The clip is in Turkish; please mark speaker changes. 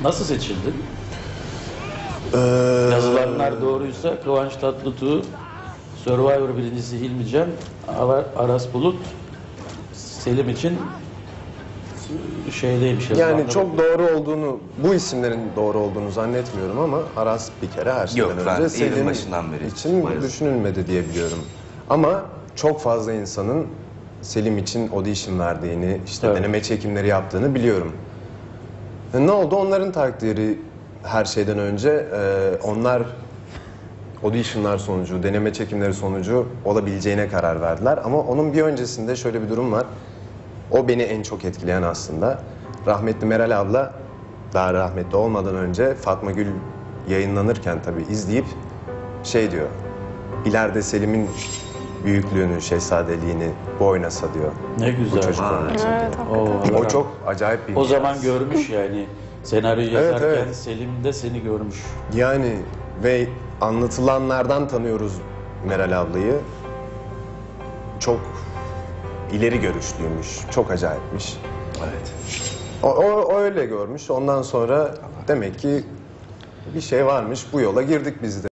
Speaker 1: Nasıl seçildin? Yazılanlar doğruysa Kıvanç Tatlıtuğ, Survivor birincisi Hilmi Cem, Aras Bulut, Selim için şeydeymiş.
Speaker 2: Yani çok doğru olduğunu, bu isimlerin doğru olduğunu zannetmiyorum ama Aras bir kere her şeyden
Speaker 3: Yok, ben
Speaker 2: önce Selim
Speaker 3: başından beri
Speaker 2: için
Speaker 3: varız.
Speaker 2: düşünülmedi diye biliyorum. Ama çok fazla insanın Selim için audition verdiğini, işte
Speaker 1: Evet.
Speaker 2: deneme çekimleri yaptığını biliyorum. Ne oldu? Onların takdiri her şeyden önce. Onlar auditionlar sonucu, deneme çekimleri sonucu olabileceğine karar verdiler. Ama onun bir öncesinde şöyle bir durum var. O beni en çok etkileyen aslında. Rahmetli Meral abla, daha rahmetli olmadan önce Fatma Gül yayınlanırken tabii izleyip şey diyor. İleride Selim'in büyüklüğünü, şehzadeliğini bu oynasa diyor.
Speaker 1: Ne
Speaker 2: Bu
Speaker 1: güzel.
Speaker 2: çocuk oynasa
Speaker 4: Evet,
Speaker 2: diyor.
Speaker 4: hakikaten.
Speaker 2: O çok acayip bir
Speaker 1: O
Speaker 2: hikaye.
Speaker 1: zaman görmüş yani. Senaryoyu
Speaker 2: Evet,
Speaker 1: yazarken
Speaker 2: evet.
Speaker 1: Selim de seni görmüş.
Speaker 2: Yani ve anlatılanlardan tanıyoruz Meral ablayı. Çok ileri görüşlüymüş, çok acayipmiş.
Speaker 3: Evet.
Speaker 2: O öyle görmüş. Ondan sonra demek ki bir şey varmış. Bu yola girdik biz de.